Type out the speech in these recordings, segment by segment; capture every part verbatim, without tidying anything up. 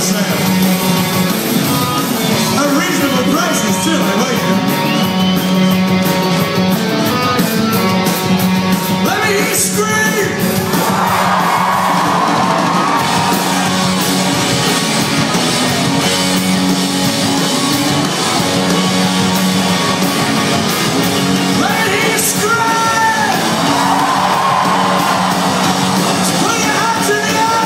sale. At reasonable prices too, I wait you. Let me hear you scream! Let me hear you scream! Put your hands in the air!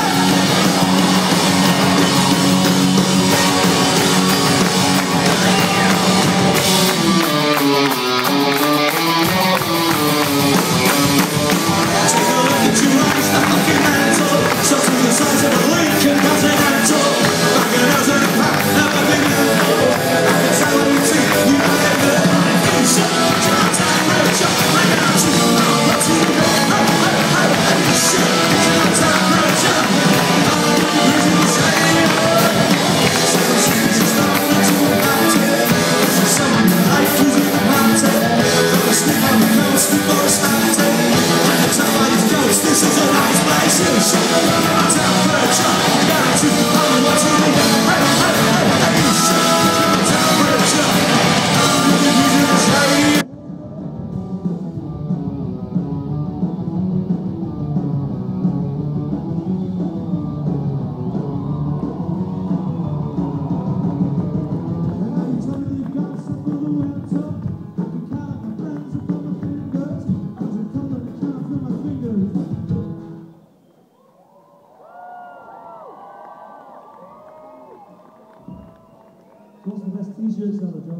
What's the best t-shirt seller, John?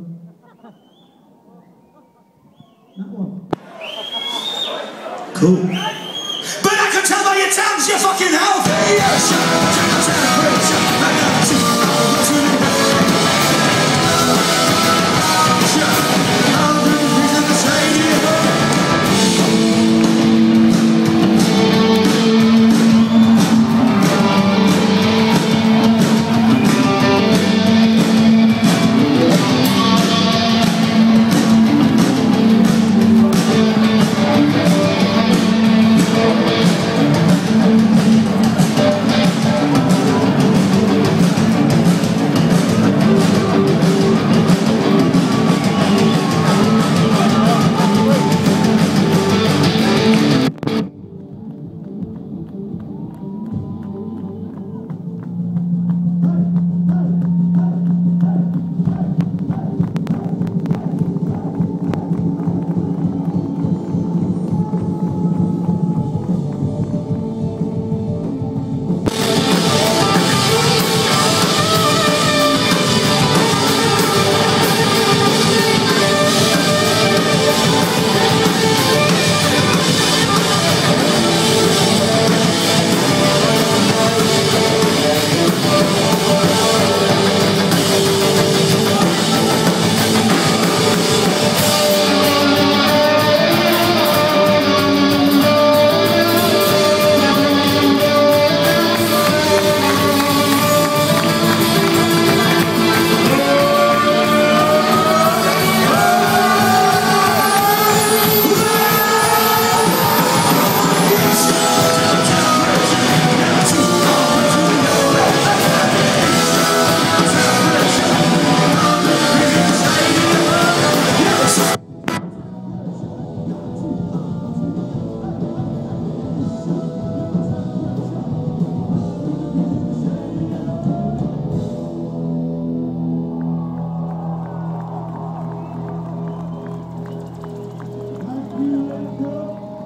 That one. Cool. But I can tell by your tongues you're fucking healthy!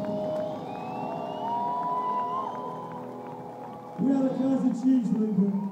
We are the Kaiser Chiefs, Lincoln.